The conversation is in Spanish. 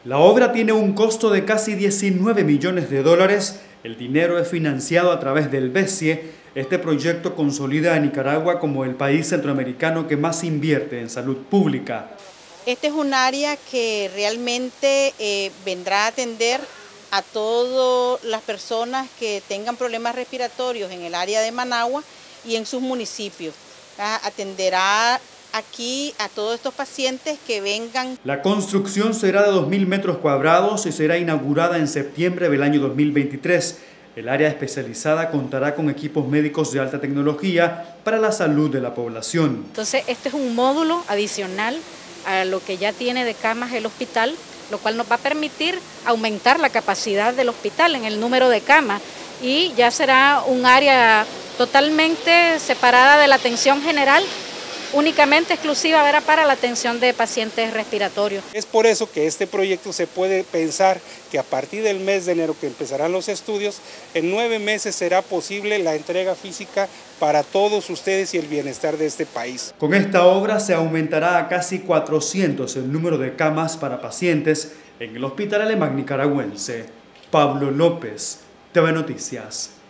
La obra tiene un costo de casi 19 millones de dólares. El dinero es financiado a través del BESIE. Este proyecto consolida a Nicaragua como el país centroamericano que más invierte en salud pública. Este es un área que realmente vendrá a atender a todas las personas que tengan problemas respiratorios en el área de Managua y en sus municipios. Atenderá aquí a todos estos pacientes que vengan. La construcción será de 2.000 metros cuadrados y será inaugurada en septiembre del año 2023. El área especializada contará con equipos médicos de alta tecnología para la salud de la población. Entonces, este es un módulo adicional a lo que ya tiene de camas el hospital, lo cual nos va a permitir aumentar la capacidad del hospital en el número de camas y ya será un área totalmente separada de la atención general, únicamente exclusiva para la atención de pacientes respiratorios. Es por eso que este proyecto se puede pensar que a partir del mes de enero que empezarán los estudios, en 9 meses será posible la entrega física para todos ustedes y el bienestar de este país. Con esta obra se aumentará a casi 400 el número de camas para pacientes en el Hospital Alemán Nicaragüense. Pablo López, TV Noticias.